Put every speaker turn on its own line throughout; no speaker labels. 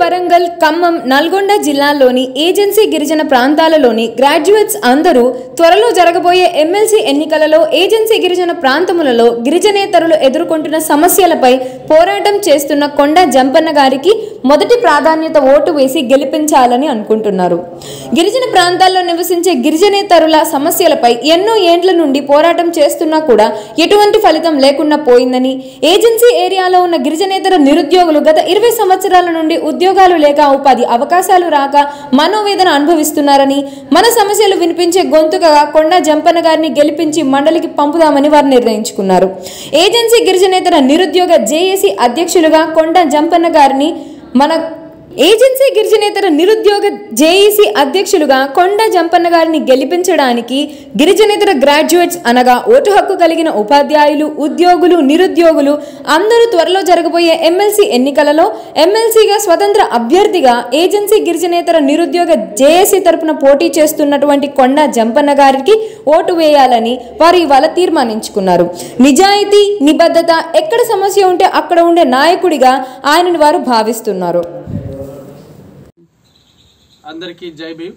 వరంగల్, ఖమ్మం, నల్గొండ జిల్లాల్లోని ఏజెన్సీ గిరిజన ప్రాంతాలలోని గ్రాడ్యుయేట్స్ అందరూ త్వరలో జరగబోయే ఎమ్మెల్సీ ఎన్నికలలో ఏజెన్సీ గిరిజన ప్రాంతములలో గిరిజనేతరులు ఎదుర్కొంటున్న సమస్యలపై పోరాటం చేస్తున్న కొండ జంపన్న గారికి మొదటి ప్రాధాన్యత ఓటు వేసి గెలిపించాలని అనుకుంటున్నారు. గిరిజన ప్రాంతాల్లో నివసించే గిరిజనేతరుల సమస్యలపై ఎన్నో ఏండ్ల నుండి పోరాటం చేస్తున్నా కూడా ఎటువంటి ఫలితం లేకుండా పోయిందని, ఏజెన్సీ ఏరియాలో ఉన్న గిరిజనేతర నిరుద్యోగులు గత 20 సంవత్సరాల నుండి ఉద్యోగాలు లేక ఉపాధి అవకాశాలు రాక మనోవేదన అనుభవిస్తున్నారని, మన సమస్యలు వినిపించే గొంతుకగా కొండ జంపన్న గారిని గెలిపించి మండలికి పంపుదామని వారు నిర్ణయించుకున్నారు. ఏజెన్సీ గిరిజనేతర నిరుద్యోగ జేఏసీ అధ్యక్షులుగా కొండ జంపన్న గారిని ఏజెన్సీ గిరిజనేతర నిరుద్యోగ జేఏసీ అధ్యక్షులుగా కొండ జంపన్న గారిని గెలిపించడానికి గిరిజనేతర గ్రాడ్యుయేట్స్ అనగా ఓటు హక్కు కలిగిన ఉపాధ్యాయులు, ఉద్యోగులు, నిరుద్యోగులు అందరూ త్వరలో జరగబోయే ఎమ్మెల్సీ ఎన్నికలలో ఎమ్మెల్సీగా స్వతంత్ర అభ్యర్థిగా ఏజెన్సీ గిరిజనేతర నిరుద్యోగ జేఏసీ తరపున పోటీ చేస్తున్నటువంటి కొండ జంపన్న గారికి ఓటు వేయాలని వారు ఇవాళ తీర్మానించుకున్నారు. నిజాయితీ, నిబద్ధత, ఎక్కడ సమస్య ఉంటే అక్కడ ఉండే నాయకుడిగా ఆయనను వారు భావిస్తున్నారు.
అందరికీ జై భీమ్.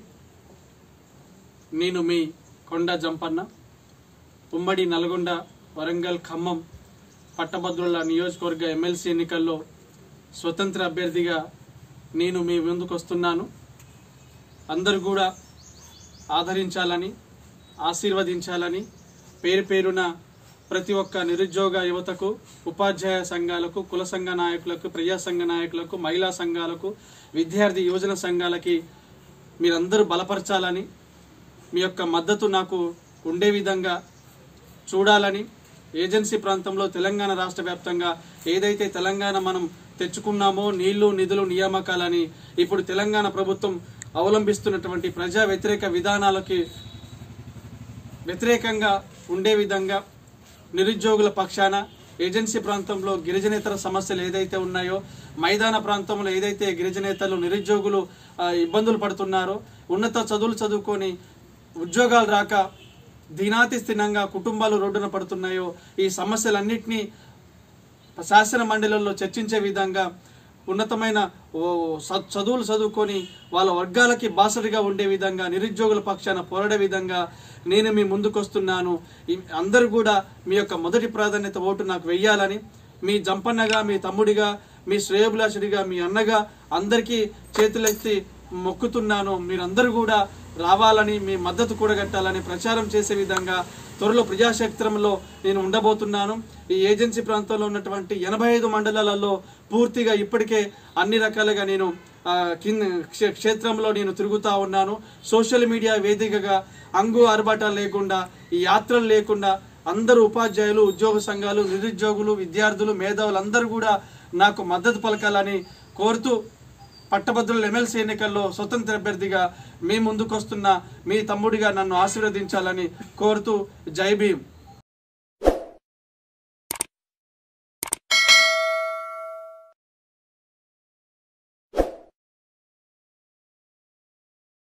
నేను మీ కొండ జంపన్న. ఉమ్మడి నల్గొండ, వరంగల్, ఖమ్మం పట్టభద్రుల నియోజకవర్గ ఎమ్మెల్సీ ఎన్నికల్లో స్వతంత్ర అభ్యర్థిగా నేను మీ ముందుకు వస్తున్నాను. అందరూ కూడా ఆదరించాలని, ఆశీర్వదించాలని పేరు పేరున ప్రతి ఒక్క నిరుద్యోగ యువతకు, ఉపాధ్యాయ సంఘాలకు, కుల సంఘ నాయకులకు, ప్రజా సంఘ నాయకులకు, మహిళా సంఘాలకు, విద్యార్థి యువజన సంఘాలకి మీరందరూ బలపరచాలని, మీ యొక్క మద్దతు నాకు ఉండే విధంగా చూడాలని, ఏజెన్సీ ప్రాంతంలో తెలంగాణ రాష్ట్ర వ్యాప్తంగా ఏదైతే తెలంగాణ మనం తెచ్చుకున్నామో నీళ్లు, నిధులు, నియామకాలని ఇప్పుడు తెలంగాణ ప్రభుత్వం అవలంబిస్తున్నటువంటి ప్రజా వ్యతిరేక విధానాలకి వ్యతిరేకంగా ఉండే విధంగా నిరుద్యోగుల పక్షాన ఏజెన్సీ ప్రాంతంలో గిరిజనేతర సమస్యలు ఏదైతే ఉన్నాయో, మైదాన ప్రాంతంలో ఏదైతే గిరిజనేతలు నిరుద్యోగులు ఇబ్బందులు పడుతున్నారో, ఉన్నత చదువులు చదువుకొని ఉద్యోగాలు రాక దినాతి స్థిరంగా కుటుంబాలు రోడ్డున పడుతున్నాయో, ఈ సమస్యలన్నింటినీ శాసన మండలిలో చర్చించే విధంగా ఉన్నతమైన చదువులు చదువుకొని వాళ్ళ వర్గాలకి బాసటగా ఉండే విధంగా, నిరుద్యోగుల పక్షాన పోరాడే విధంగా నేను మీ ముందుకు వస్తున్నాను. అందరూ కూడా మీ యొక్క మొదటి ప్రాధాన్యత ఓటు నాకు వెయ్యాలని, మీ జంపన్నగా, మీ తమ్ముడిగా, మీ శ్రేయోభిలాషుడిగా, మీ అన్నగా అందరికీ చేతులెత్తి మొక్కుతున్నాను. మీరందరూ కూడా రావాలని, మీ మద్దతు కూడగట్టాలని ప్రచారం చేసే విధంగా త్వరలో ప్రజాక్షేత్రంలో నేను ఉండబోతున్నాను. ఈ ఏజెన్సీ ప్రాంతంలో ఉన్నటువంటి 85 మండలాలలో పూర్తిగా ఇప్పటికే అన్ని రకాలుగా నేను క్షేత్రంలో నేను తిరుగుతూ ఉన్నాను. సోషల్ మీడియా వేదికగా అంగు ఆర్భాటాలు లేకుండా, ఈ యాత్రలు లేకుండా అందరూ ఉపాధ్యాయులు, ఉద్యోగ సంఘాలు, నిరుద్యోగులు, విద్యార్థులు, మేధావులు అందరూ కూడా నాకు మద్దతు పలకాలని కోరుతూ పట్టభద్రుల ఎమ్మెల్సీ ఎన్నికల్లో స్వతంత్ర అభ్యర్థిగా మీ ముందుకు వస్తున్న మీ తమ్ముడిగా నన్ను ఆశీర్వదించాలని కోరుతూ జై భీమ్.